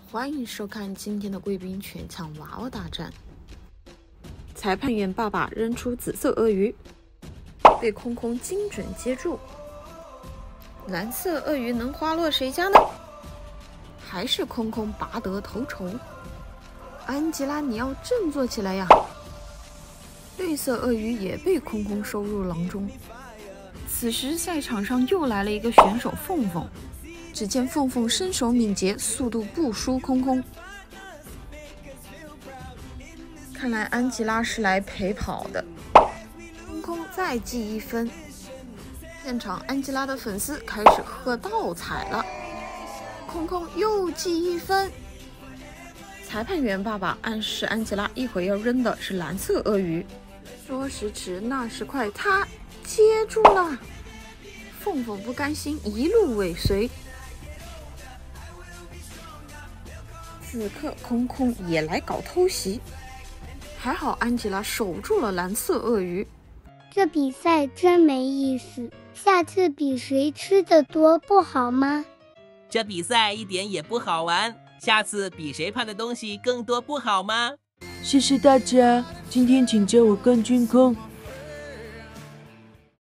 欢迎收看今天的贵宾全抢娃娃大战。裁判员爸爸扔出紫色鳄鱼，被空空精准接住。蓝色鳄鱼能花落谁家呢？还是空空拔得头筹。安吉拉，你要振作起来呀！绿色鳄鱼也被空空收入囊中。此时赛场上又来了一个选手凤凤。只见凤凤身手敏捷，速度不输空空。看来安吉拉是来陪跑的。空空再记1分。现场安吉拉的粉丝开始喝倒彩了。空空又记1分。裁判员爸爸暗示安吉拉一会要扔的是蓝色鳄鱼。说时迟，那时快，他接住了。凤凤不甘心，一路尾随。此刻空空也来搞偷袭，还好安吉拉守住了蓝色鳄鱼。 这比赛真没意思，下次比谁吃的多不好吗？ 这比赛一点也不好玩，下次比谁胖的东西更多不好吗？ 谢谢大家，今天请叫我冠军空。